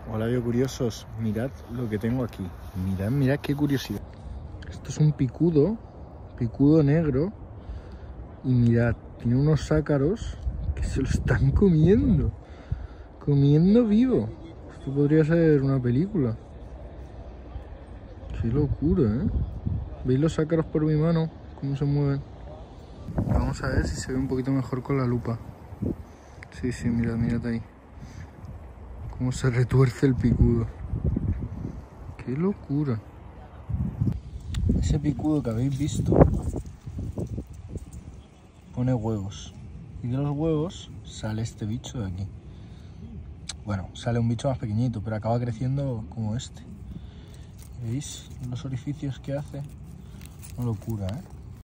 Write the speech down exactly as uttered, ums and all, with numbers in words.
Hola biocuriosos, mirad lo que tengo aquí. Mirad, mirad qué curiosidad. Esto es un picudo, picudo negro. Y mirad, tiene unos ácaros que se lo están comiendo. Comiendo vivo. Esto podría ser una película. Qué locura, ¿eh? ¿Veis los ácaros por mi mano? Cómo se mueven. Vamos a ver si se ve un poquito mejor con la lupa. Sí, sí, mirad, mirad ahí. Cómo se retuerce el picudo. ¡Qué locura! Ese picudo que habéis visto pone huevos. Y de los huevos sale este bicho de aquí. Bueno, sale un bicho más pequeñito, pero acaba creciendo como este. ¿Veis los orificios que hace? Una locura, ¿eh?